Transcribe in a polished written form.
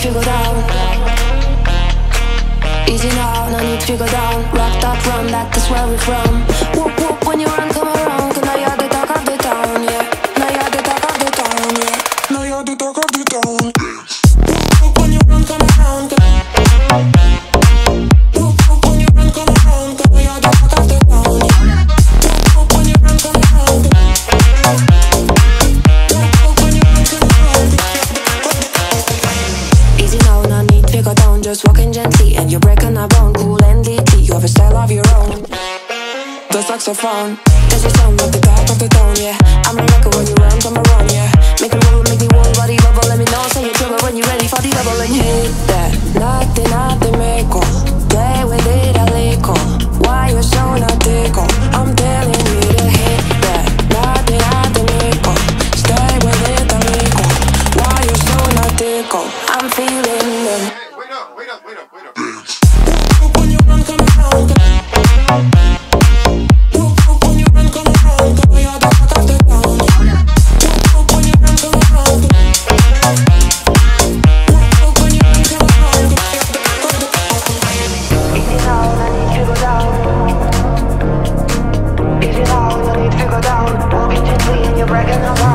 to go down. Easy now, no need to go down. Rock that run, that is where we're from. Whoop whoop when you run, come around. Cause now you're the talk of the town, yeah. Now you're the talk of the town, yeah. Now you're the talk of the town. Whoop whoop when you run, come around. Whoop whoop when you run, come around. Cause now you're the talk of the town, yeah. Whoop whoop when you run, come around. Whoop whoop when you run, come around. Easy now, no need to go down. Just walking gently and you're breaking a bone. Cool and deeply, you have a style of your own. The saxophone, there's a sound at the top of the tone, yeah. I'm a rocker when you run, come around, yeah. Make me move, make me whole body bubble. Let me know, say you're trouble when you're ready for the double. And hit that, nothing, make play with it a little. Why you're so not tickle? I'm telling you to hit that, nothing, make stay with it a little. Why you're so not tickle? I'm feeling them. Wait up. When you run, come around. When you run, come around. Girl, you're the talk of the town. When you run, come around. When you run, come around. Easy now, no need to go down. Easy now, no need to go down. Walking gently and you're breaking a bone.